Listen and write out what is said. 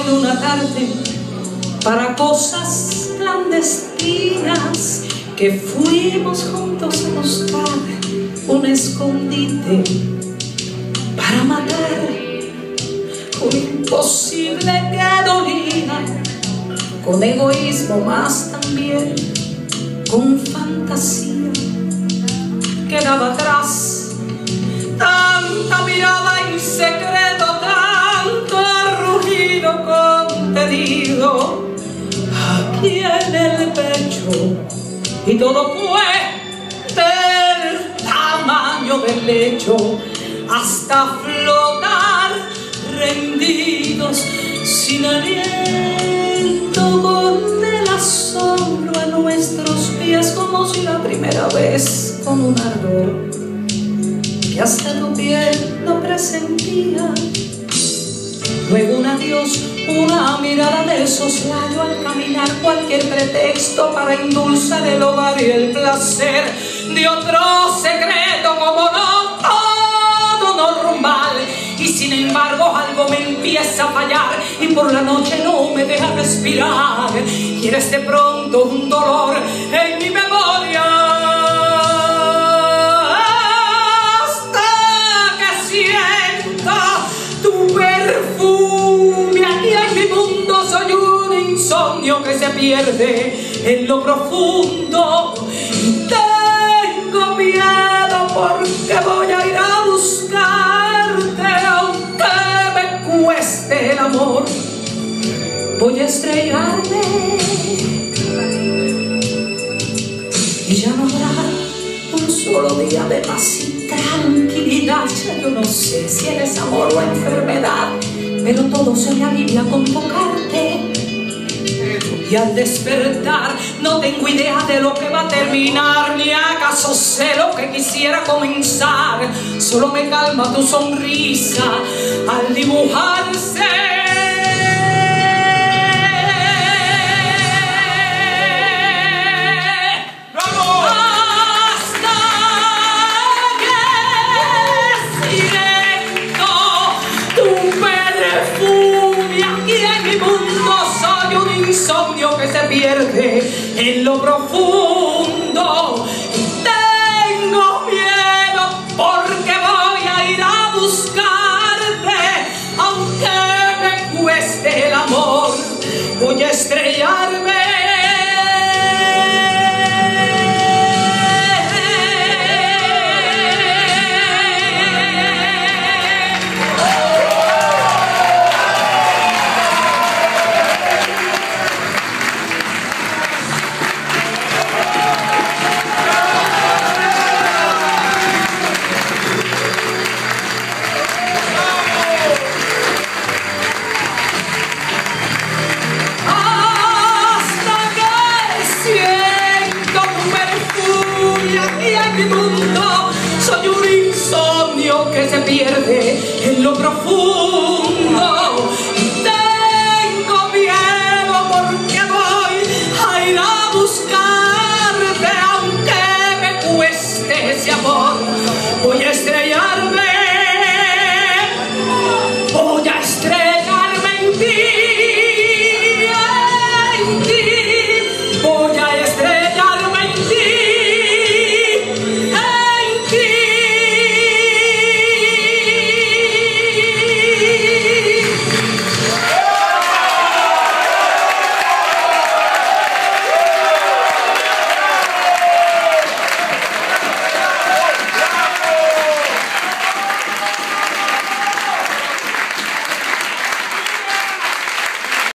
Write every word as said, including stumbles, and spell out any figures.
hoy de una tarde para cosas clandestinas que fuimos juntos a buscar un escondite para matar un imposible que dolía, con egoísmo más también, con fantasía. Quedaba atrás tanta mirada en secreto, tanto rugido contenido aquí en el pecho, y todo fue del tamaño del lecho hasta flotar rendidos sin aliento, con el asombro a nuestros pies, como si la primera vez, con un ardor que hasta tu piel no presentía. Luego un adiós, una mirada de soslayo al caminar, cualquier pretexto para endulzar el hogar y el placer de otro secreto, como no todo normal. Y sin embargo algo me empieza a fallar y por la noche no me deja respirar. Quieres de pronto un dolor en mi memoria, hasta que sienta tu perfume. Aquí en mi mundo soy un insomnio que se pierde en lo profundo. Y tengo miedo porque voy a ir a buscarte, aunque me cueste el amor. Voy a estrellarme y ya no habrá un solo día de paz y tranquilidad. Ya yo no sé si eres amor o enfermedad, pero todo se me alivia con tocarte. Y al despertar no tengo idea de lo que va a terminar, ni acaso sé lo que quisiera comenzar. Solo me calma tu sonrisa al dibujarse. ¡Bravo! Hasta que siento tu perfume. Aquí en mi mundo soy un insomnio que se pierde en lo profundo. Y tengo miedo porque voy a ir a buscarte, aunque me cueste el amor. Voy a estrellarme. Soy un insomnio que se pierde en lo profundo.